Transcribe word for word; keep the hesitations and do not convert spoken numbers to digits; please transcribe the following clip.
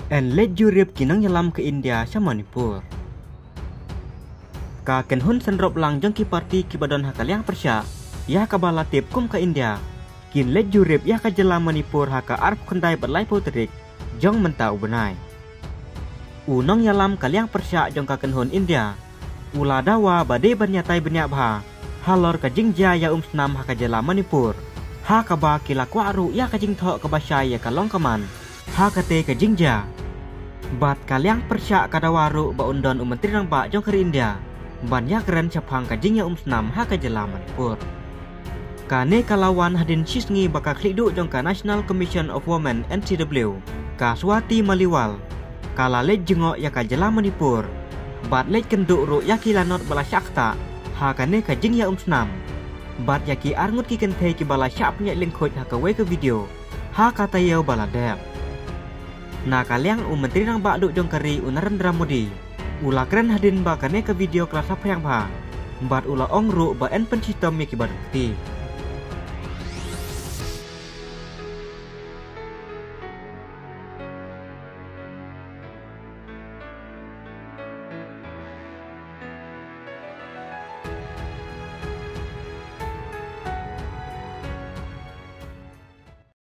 En let jurip kinang nyelam ke India sa Manipur. Ka kenhun senrop lang jong ki parti ki badon hakaliang persya, ya ka balatip kum ke India. Kin let jurip ya ka jelam Manipur haka arp kundai berlai putrik, jong mentau benai. Unong nyelam kaliang persya jong ka kenhun India. Ula dawa badai bernyatai benyak bha, halor ka jingja ya um senam haka jelam Manipur. Ha ka ba kila kwaru ya ka jing thok ka basya ya ka longkaman. Ha ka te ka jingja. Bat kaliang persya kadawaru ba undon umentri nang ba jong keri India. Banyak keren capang ka jingya um senam ha ka jelam Manipur. Kane kalawan hadin sisngi baka klikdu jong ka National Commission of Women N C W. Ka Swati Maliwal. Kala let jengok ya ka jelam Manipur. Bat let kenduk ru ya ki lanot bala syakta. Ha kane ka jingya um senam. Bat ya ki arngut ki kenthe ki bala syak nya lingkut ha ka we ke video. Ha kata yau bala dep. Na kaliang u menteri nang ba duk jong kari u Narendra Modi. Ula keren hadin ba kane ke video kelas apa yang ba. Bat ula ongru ba en pensitom mi ki badukti.